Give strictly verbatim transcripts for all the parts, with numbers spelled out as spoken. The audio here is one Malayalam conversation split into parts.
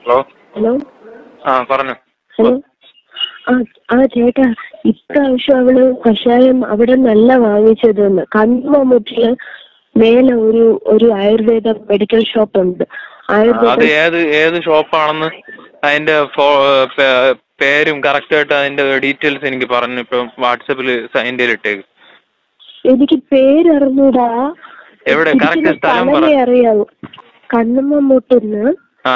ഹലോ ഹലോ ആ പറഞ്ഞു. ഹലോ ആ ആ ചേട്ടാ, ഇപ്രാവശ്യം അവള് കഷായം അവിടെ നല്ല വാങ്ങിച്ചതെന്ന്. കണ്ണുമുട്ടില് മേലെ ഒരു ഒരു ആയുർവേദ മെഡിക്കൽ ഷോപ്പ് ഉണ്ട്. അത് ഏത് ഏത് ഷോപ്പാണെന്ന് അതിന്റെ പേരും കറക്റ്റ് ആയിട്ട് അതിന്റെ ഡീറ്റെയിൽസ് എനിക്ക് പറഞ്ഞു. ഇപ്പം വാട്സപ്പിൽ അതിന്റെ ഇട്ടേക്ക്. എനിക്ക് പേരറിഞ്ഞൂടാ. എവിടെ കറക്റ്റ് സ്ഥലം അറിയാവൂ. കണ്ണുമുട്ടിന്ന് ആ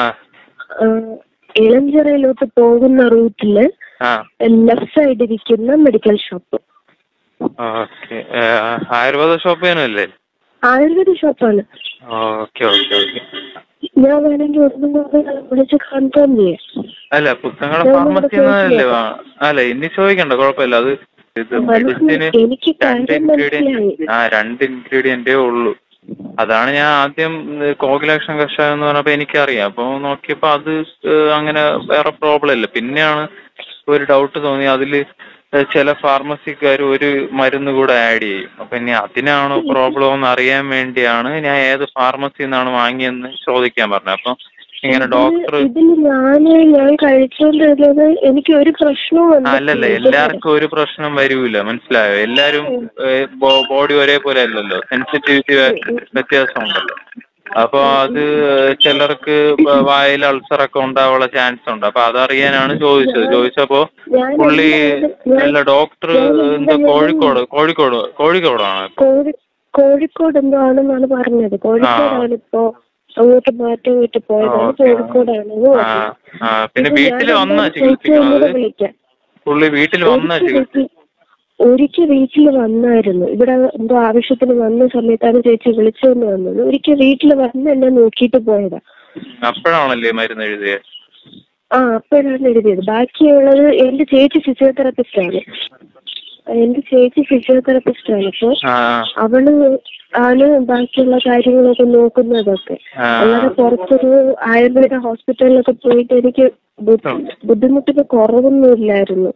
ഇളഞ്ചിറയിലോട്ട് പോകുന്ന റൂട്ടില് ലെഫ്റ്റ് സൈഡ് ഇരിക്കുന്ന medical shop. Okay. Ayurveda shop തന്നെയല്ലേ? ആയുർവേദ ഷോപ്പാണ്. Okay okay okay. ഞാൻ വേണമെങ്കിൽ ഒന്നും കൂടെ വിളിച്ച് കൺഫേം ചെയ്യാം. അല്ല, പുത്തങ്ങട ഫാർമസി അല്ലേ? അല്ല, ഇനി ചോദിക്കണ്ട, കുഴപ്പമില്ല. അത് ഇത് മെഡിസിന് രണ്ട് ഇൻഗ്രീഡിയന്റ് ആ രണ്ട് ഇൻഗ്രീഡിയന്റേ ഉള്ളൂ. അതാണ് ഞാൻ ആദ്യം കോകിലക്ഷൻ കഷായം എന്ന് പറഞ്ഞപ്പോ എനിക്കറിയാം. അപ്പൊ നോക്കിയപ്പോ അത് അങ്ങനെ വേറെ പ്രോബ്ലം ഇല്ല. പിന്നെയാണ് ഒരു ഡൗട്ട് തോന്നി. അതില് ചില ഫാർമസിക്കാർ ഒരു മരുന്ന് കൂടെ ആഡ് ചെയ്യും. അപ്പൊ ഇനി അതിനാണോ പ്രോബ്ലം എന്ന് അറിയാൻ വേണ്ടിയാണ് ഞാൻ ഏത് ഫാർമസിയിൽ നിന്നാണ് വാങ്ങിയെന്ന് ചോദിക്കാൻ പറഞ്ഞത്. അപ്പൊ ഇങ്ങനെ ഡോക്ടർ ഞാൻ കഴിച്ചോണ്ടിരുന്നത് എനിക്ക് ഒരു പ്രശ്നവും അല്ലല്ല, എല്ലാവർക്കും ഒരു പ്രശ്നം വരൂല, മനസ്സിലായോ? എല്ലാരും ബോഡി ഒരേപോലെ അല്ലല്ലോ, സെൻസിറ്റിവിറ്റി വ്യത്യാസം ഉണ്ടല്ലോ. അപ്പൊ അത് ചിലർക്ക് വായിൽ അൾസറൊക്കെ ഉണ്ടാവാനുള്ള ചാൻസ് ഉണ്ട്. അപ്പൊ അതറിയാനാണ് ചോദിച്ചത്. ചോദിച്ചപ്പോ പുള്ളി അല്ല ഡോക്ടർ എന്താ കോഴിക്കോട് കോഴിക്കോട് കോഴിക്കോടാണ് കോഴിക്കോട് എന്തോ ആണെന്നാണ് പറഞ്ഞത്. കോഴിക്കോടാണ് ഇപ്പോ അങ്ങോട്ട് മാറ്റി വിട്ട് പോയതാണ്. കോഴിക്കോടാണ്. പിന്നെ വീട്ടില് വന്നാ ചികിത്സിക്കുന്നത്? പുള്ളി വീട്ടിൽ വന്നാ ചികിത്സ ഒരിക്കൽ വീട്ടിൽ വന്നായിരുന്നു. ഇവിടെ എന്തോ ആവശ്യത്തിന് വന്ന സമയത്താണ് ചേച്ചി വിളിച്ചോണ്ട് വന്നത്. ഒരിക്കൽ വീട്ടിൽ വന്ന് എന്നെ നോക്കിയിട്ട് പോയതാ. അപ്പോഴാണല്ലേ മരുന്ന് എഴുതിയത്? ആ, അപ്പോഴാണ് എഴുതിയത്. ബാക്കിയുള്ളത് എന്റെ ചേച്ചി ഫിസിയോതെറാപ്പിസ്റ്റ് ആണ്. എന്റെ ചേച്ചി ഫിസിയോതെറാപ്പിസ്റ്റ് ആണ്. അപ്പൊ അവള് ആണ് ബാക്കിയുള്ള കാര്യങ്ങളൊക്കെ നോക്കുന്നതൊക്കെ. അല്ലാതെ പുറത്തൊരു ആയുർവേദ ഹോസ്പിറ്റലിലൊക്കെ പോയിട്ട് എനിക്ക് ബുദ്ധിമുട്ടിന് കുറവൊന്നും ഇല്ലായിരുന്നു.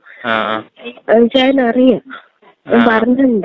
ഞാൻ അറിയാം, ഞാൻ പറഞ്ഞിട്ടുണ്ട്.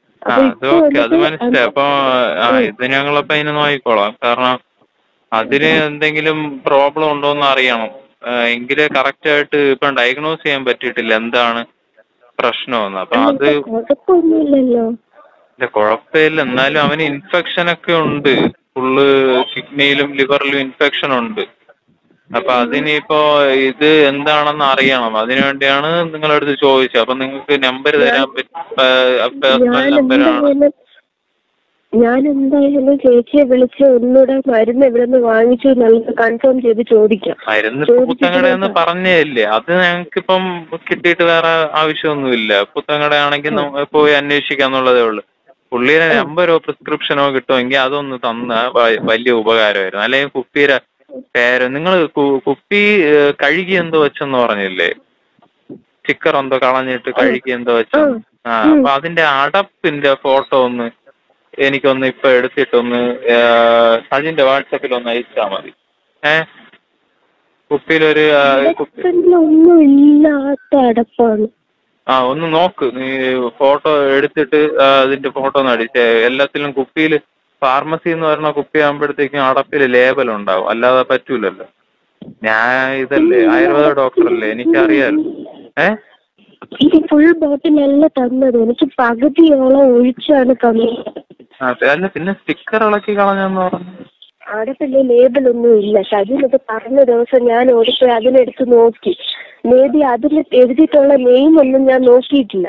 അത് മനസ്സിലായി. അപ്പൊ ഇത് ഞങ്ങളപ്പോ അതിന് നോക്കിക്കോളാം. കാരണം അതിന് എന്തെങ്കിലും പ്രോബ്ലം ഉണ്ടോന്ന് അറിയണം. എങ്കിലേ കറക്റ്റ് ആയിട്ട് ഇപ്പൊ ഡയഗ്നോസ് ചെയ്യാൻ പറ്റിയിട്ടില്ല എന്താണ് പ്രശ്നമെന്ന്. അപ്പൊ അത് കുഴപ്പമൊന്നുമില്ലല്ലോ. ഇല്ല, കുഴപ്പമില്ല. എന്നാലും അവന് ഇൻഫെക്ഷൻ ഒക്കെ ഉണ്ട്. ഫുള്ള് കിഡ്നിയിലും ലിവറിലും ഇൻഫെക്ഷൻ ഉണ്ട്. അപ്പൊ അതിനിപ്പോ ഇത് എന്താണെന്ന് അറിയണം. അതിനുവേണ്ടിയാണ് നിങ്ങളുടെ അടുത്ത് ചോദിച്ചത്. അപ്പൊ നിങ്ങൾക്ക് നമ്പർ തരാൻ പേഴ്സണൽ നമ്പറാണ്. ഞാൻ എന്തായാലും ചേച്ചിയെ വിളിച്ച് ഒന്നുകൂടെ മരുന്ന് എവിടെ നിന്ന് വാങ്ങിച്ചു എന്നുള്ളത് കൺഫേം ചെയ്ത് ചോദിക്കാം. മരുന്ന് പുത്തങ്ങടയെന്ന് പറഞ്ഞല്ലേ, അത് ഞങ്ങൾക്കിപ്പം കിട്ടിയിട്ട് വേറെ ആവശ്യമൊന്നുമില്ല. പുത്തങ്ങടയാണെങ്കിൽ പോയി അന്വേഷിക്കാന്നുള്ളതേ ഉള്ളൂ. പുള്ളിയുടെ നമ്പരോ പ്രിസ്ക്രിപ്ഷനോ കിട്ടുമെങ്കിൽ അതൊന്ന് തന്ന വലിയ ഉപകാരമായിരുന്നു. അല്ലെങ്കിൽ കുപ്പിയുടെ പേര് നിങ്ങൾ കുപ്പി കഴുകി എന്തോ വെച്ചെന്ന് പറഞ്ഞില്ലേ? സ്റ്റിക്കർ എന്തോ കളഞ്ഞിട്ട് കഴുകി എന്തോ വെച്ചോ? ആ, അപ്പൊ അതിന്റെ അടപ്പിന്റെ ഫോട്ടോ ഒന്ന് എനിക്കൊന്ന് ഇപ്പൊ എടുത്തിട്ടൊന്ന് സജിന്റെ വാട്സപ്പിൽ ഒന്ന് അയച്ചാൽ മതി. ഏഹ് കുപ്പിയിലൊരു ഒന്നും ഇല്ലാത്ത അടപ്പാണ്. ആ, ഒന്ന് നോക്ക്. നീ ഫോട്ടോ എടുത്തിട്ട് അതിന്റെ ഫോട്ടോ ഒന്ന് അടിച്ചേ. എല്ലാത്തിലും കുപ്പിയിൽ ഫാർമസി എന്ന് പറഞ്ഞ കുപ്പി ആകുമ്പോഴത്തേക്കും അടപ്പിൽ ലേബൽ ഉണ്ടാവും, അല്ലാതെ പറ്റൂലല്ലോ. ഞാൻ ഇതല്ലേ ആയുർവേദ ഡോക്ടറല്ലേ, എനിക്കറിയാലോ. ഏഹ് ഫുൾ ബോട്ടിലല്ല തന്നത്, എനിക്ക് പകുതിയോളം ഒഴിച്ചാണ് തന്നത്. അല്ല, പിന്നെ സ്റ്റിക്കർ ഇളക്കി കളഞ്ഞെന്ന് പറഞ്ഞു. അവിടെ പിന്നെ ലേബലൊന്നും ഇല്ല. സജിനത് പറഞ്ഞ ദിവസം ഞാൻ ഓടിപ്പോയി അതിനെടുത്ത് നോക്കി. മേ ബി അതിൽ എഴുതിയിട്ടുള്ള നെയിം ഒന്നും ഞാൻ നോക്കിയിട്ടില്ല.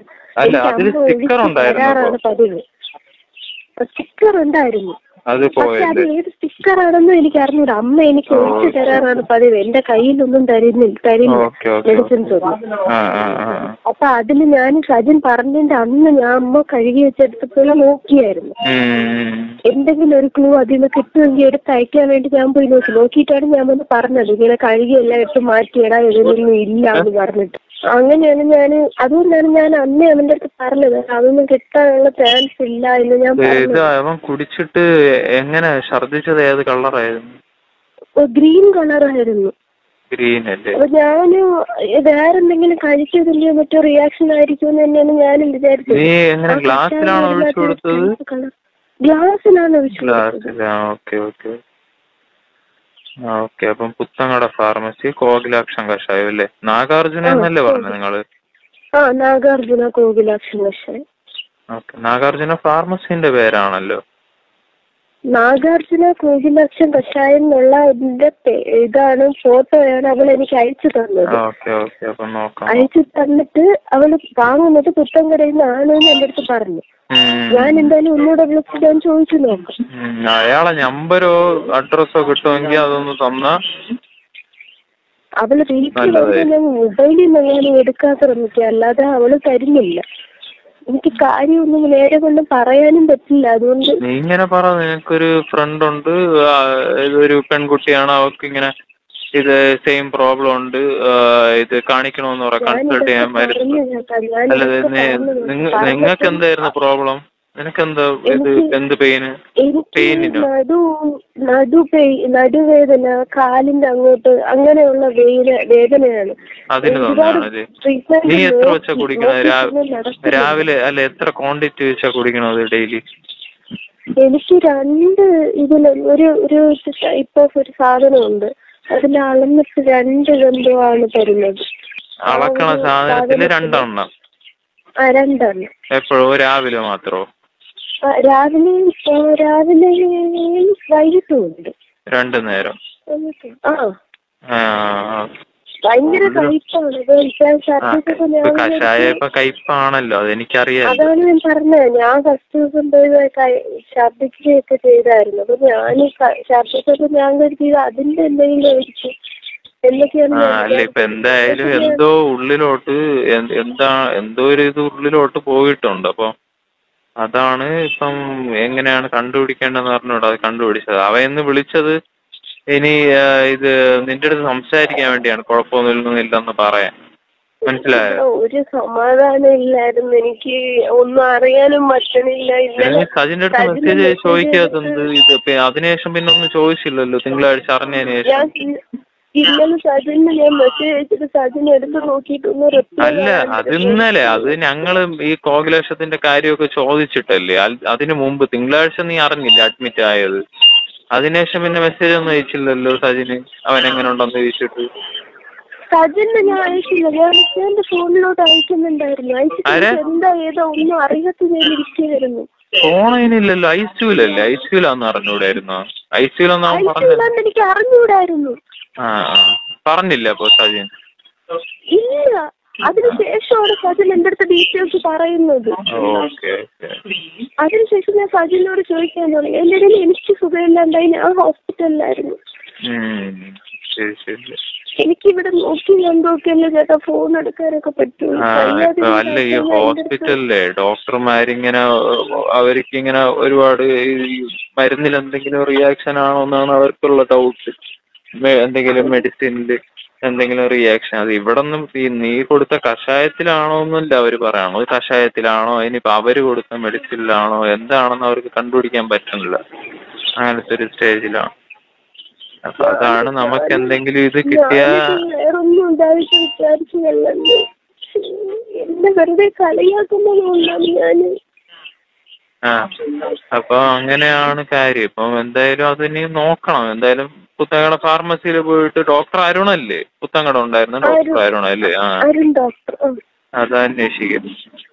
തരാറാണ് പതിവ്. സ്റ്റിക്കർ ഉണ്ടായിരുന്നു. പക്ഷെ അത് ഏത് സ്റ്റിക്കർ ആണെന്നും എനിക്ക് അറിഞ്ഞൂടാ. അമ്മ എനിക്ക് ഒഴിച്ചു തരാറാണ് പതിവ്. എന്റെ കയ്യിലൊന്നും തരുന്നില്ല തരില്ല മെഡിസിൻസ് ഒന്നും. അപ്പൊ അതില് ഞാൻ സജിൻ പറഞ്ഞതിന്റെ അന്ന് ഞാൻ അമ്മ കഴുകി വെച്ചെടുത്തപ്പോൾ നോക്കിയായിരുന്നു. എന്തെങ്കിലും ഒരു ക്ലൂ അതിൽ നിന്ന് കിട്ടുമെങ്കിൽ എടുത്ത് അയക്കാൻ വേണ്ടി ഞാൻ പോയി നോക്കി. നോക്കിയിട്ടാണ് ഞാൻ വന്ന് പറഞ്ഞത് ഇങ്ങനെ കഴുകി എല്ലാം എടുത്ത് മാറ്റിയിടാ, ഇതിലൊന്നും ഇല്ല എന്ന് പറഞ്ഞിട്ട്. അങ്ങനെയാണ് ഞാൻ, അതുകൊണ്ടാണ് ഞാൻ അന്നേ അവന്റെ അടുത്ത് പറഞ്ഞത് അതൊന്നും കിട്ടാനുള്ള ചാൻസ് ഇല്ല എന്ന് ഞാൻ പറഞ്ഞു. കുടിച്ചിട്ട് എങ്ങനെ ഛർദിച്ചത്? ഏത് കളറായിരുന്നു? ഗ്രീൻ കളറായിരുന്നു. ഗ്രീൻ അല്ലേ? അപ്പൊ ഞാന് വേറെന്തെങ്കിലും കഴിച്ചതില്ലയോ മറ്റോ റിയാക്ഷൻ ആയിരിക്കും എന്ന് തന്നെയാണ് ഞാനും വിചാരിച്ചത്. ഗ്ലാസ്സിലാണ് ഒഴിച്ചു കൊടുത്തത്? ഗ്ലാസ്സിലാണ് ഒഴിച്ചു കൊടുത്തത്. Okay okay. ഓക്കെ. അപ്പം പുത്തങ്ങട ഫാർമസി കോകിലാക്ഷൻ കഷായം അല്ലേ? നാഗാർജുന എന്നല്ലേ പറഞ്ഞത് നിങ്ങള്? ആ നാഗാർജുന കോകിലാക്ഷൻ കഷായം. ഓക്കെ. നാഗാർജുന ഫാർമസിന്റെ പേരാണല്ലോ. നാഗാർജുന കോകിലാക്ഷൻ കഷായം എന്നുള്ള ഇതിന്റെ ഇതാണ്, ഫോട്ടോയാണ് അവൾ എനിക്ക് അയച്ചു തന്നത്. അയച്ചു തന്നിട്ട് അവള് വാങ്ങുന്നത് പുത്തൻകടയിൽ നിന്നാണ് എന്റെ അടുത്ത് പറഞ്ഞു. ഞാൻ എന്തായാലും ഒന്നുകൂടെ വിളിച്ചിട്ട് ഞാൻ ചോദിച്ചു നോക്കാം. അയാളെ നമ്പരോ അഡ്രസ്സോ കിട്ടുമെങ്കിൽ അതൊന്ന് തന്നാ. അവള് വീട്ടിൽ ഞാൻ മൊബൈലിൽ നിന്ന് ഞാൻ എടുക്കാൻ ശ്രമിക്കുക, അല്ലാതെ അവള് തരുന്നില്ല. എനിക്ക് കാര്യമൊന്നും നേരെ കൊണ്ട് പറയാനും പറ്റില്ല. അതുകൊണ്ട് നീ ഇങ്ങനെ പറ, നിനക്കൊരു ഫ്രണ്ട് ഉണ്ട്, ഇതൊരു പെൺകുട്ടിയാണ്, അവർക്ക് ഇങ്ങനെ ഇത് സെയിം പ്രോബ്ലം ഉണ്ട്, ഇത് കാണിക്കണമെന്ന് പറയാം, കൺസൾട്ട് ചെയ്യാൻ വരുന്നത്. അല്ലത് നിങ്ങൾക്ക് എന്തായിരുന്നു പ്രോബ്ലം? നിനക്കെന്താ ഇത് എന്ത് പെയിന്? പെയിനിനോ? നടു നടു നടുവേദന, കാലിന്റെ അങ്ങോട്ട് അങ്ങനെയുള്ള വേദനയാണ്. അതിന് തന്നെയാണത്. നീ എത്ര വെച്ചാ കുടിക്കണത് രാവിലെ? അല്ല, എത്ര ക്വാണ്ടിറ്റി വെച്ചാ കുടിക്കണത് ഡെയിലി? എനിക്ക് രണ്ട് ഇതിൽ ഒരു ഒരു ടൈപ്പ് ഓഫ് ഒരു സാധനമുണ്ട്, അതിൽ അളന്നിട്ട് രണ്ട് ഗന്ധമാണ് തരുന്നത്. അളക്കണ സാധനത്തില് രണ്ടെണ്ണം? ആ രണ്ടെണ്ണം. എപ്പോഴോ? രാവിലെ മാത്രോ? രാവിലെ രാവിലെ വൈകിട്ടും ഉണ്ട്. രണ്ടു നേരം? ആ ഭയങ്കര കയ്പാണ്. കഷായ ഇപ്പൊ കയ്പാണല്ലോ, അതെനിക്കറിയാം. അതാണ് ഞാൻ പറഞ്ഞത്. ഞാൻ ഫസ്റ്റ് ദിവസം പോയി ഛർദിക്കുകയൊക്കെ ചെയ്തായിരുന്നു. അപ്പൊ ഞാൻ ഛർദിച്ചപ്പോ ഞാൻ കരുതിയത് അതിന്റെ എന്തെങ്കിലും ആയിരിക്കും എന്തൊക്കെയാണ്. അല്ല, ഇപ്പൊ എന്തായാലും എന്തോ ഉള്ളിലോട്ട് എന്താ എന്തോ ഒരു ഇത് ഉള്ളിലോട്ട് പോയിട്ടുണ്ട്. അപ്പൊ അതാണ് ഇപ്പം എങ്ങനെയാണ് കണ്ടുപിടിക്കേണ്ടതെന്ന് പറഞ്ഞോട് അത് കണ്ടുപിടിച്ചത്. അവയെന്ന് വിളിച്ചത് ഇനി ഇത് നിന്റെ അടുത്ത് സംസാരിക്കാൻ വേണ്ടിയാണ്, കുഴപ്പമൊന്നുമില്ലെന്ന് പറയാൻ. മനസ്സിലായോ? ഒരു സമാധാനം ഇല്ലായിരുന്നു, എനിക്ക് ഒന്നും അറിയാനും പറ്റണില്ല. സജിന്റെ അടുത്ത് മെസ്സേജ് ചോദിക്കാത്തത് ഇത് അതിനുശേഷം പിന്നെ ഒന്നും ചോദിച്ചില്ലല്ലോ തിങ്കളാഴ്ച അറിഞ്ഞതിന് ശേഷം? ഇന്നലെ സജിന് ഞാൻ മെസ്സേജ് അയച്ചിട്ട് സജിന് എടുത്ത് നോക്കിയിട്ടൊന്നും അല്ല, അത് ഇന്നലെ അത് ഞങ്ങള് ഈ കോകിലേഷത്തിന്റെ കാര്യമൊക്കെ ചോദിച്ചിട്ടല്ലേ. അതിനു മുമ്പ് തിങ്കളാഴ്ച നീ അറിഞ്ഞില്ല അഡ്മിറ്റ് ആയത്. അതിനുശേഷം പിന്നെ മെസ്സേജ് ഒന്നും അയച്ചില്ലല്ലോ സജിന്, അവൻ എങ്ങനെ ഉണ്ടെന്ന് ചോദിച്ചിട്ട്. സജിന് ഞാൻ അയച്ചില്ല, ഞാൻ എന്റെ ഫോണിലോട്ട് അയക്കുന്നുണ്ടായിരുന്നു. അയച്ചിട്ട് എന്താ ഏതോ ഒന്നും അറിയാത്ത ഞാൻ ഇരിക്കുകയായിരുന്നു. ഫോണില്ലല്ലോ, ഐസിയുലല്ലേ? ഐസിയുലാന്ന് അറിഞ്ഞൂടായിരുന്നോ? ഐസിയുലെന്നാവും പറഞ്ഞത്. എനിക്ക് അറിഞ്ഞൂടായിരുന്നു. ആ പറഞ്ഞില്ല അപ്പൊ സജിൻ? ഇല്ല, അതിനുശേഷമാണ് സജിൻ എന്റെ അടുത്ത് ഡീറ്റെയിൽസ് പറയുന്നത്. അതിനുശേഷം ഞാൻ സജിനോട് ചോദിക്കാൻ തുടങ്ങി. എന്റെ ഇടയിൽ എനിക്ക് സുഖമില്ലാണ്ടായി, ഞാൻ ഹോസ്പിറ്റലിലായിരുന്നു. എനിക്കിവിടെ നോക്കി എന്തൊക്കെയല്ലേ ചേട്ടാ ഫോൺ എടുക്കാനൊക്കെ പറ്റും. അല്ല, ഈ ഹോസ്പിറ്റലിലെ ഡോക്ടർമാരിങ്ങനെ അവർക്കിങ്ങനെ ഒരുപാട് മരുന്നിൽ എന്തെങ്കിലും റിയാക്ഷൻ ആണോ എന്നാണ് അവർക്കുള്ള ഡൗട്ട്. എന്തെങ്കിലും മെഡിസിനില് എന്തെങ്കിലും റിയാക്ഷൻ. അത് ഇവിടെ ഒന്നും ഈ നീ കൊടുത്ത കഷായത്തിലാണോ എന്നല്ല അവര് പറയണോ, കഷായത്തിലാണോ ഇനിയിപ്പോ അവര് കൊടുത്ത മെഡിസിനിലാണോ എന്താണെന്ന് അവർക്ക് കണ്ടുപിടിക്കാൻ പറ്റുന്നില്ല. അങ്ങനത്തെ ഒരു സ്റ്റേജിലാണ്. അപ്പൊ അതാണ് നമുക്ക് എന്തെങ്കിലും ഇത് കിട്ടിയ വേറൊന്നും ഉണ്ടായിട്ട് വിചാരിച്ചതല്ലേ, എന്നെ വെറുതെ കളിയാക്കുന്നതുകൊണ്ടാണ് ഞാന്. ആ അപ്പൊ അങ്ങനെയാണ് കാര്യം. ഇപ്പം എന്തായാലും അതിനി നോക്കണം. എന്തായാലും പുത്തങ്കട ഫാർമസിയിൽ പോയിട്ട് ഡോക്ടർ അരുണല്ലേ പുത്തങ്കട ഉണ്ടായിരുന്ന ഡോക്ടർ അരുണല്ലേ? ആ, അത് അന്വേഷിക്കും.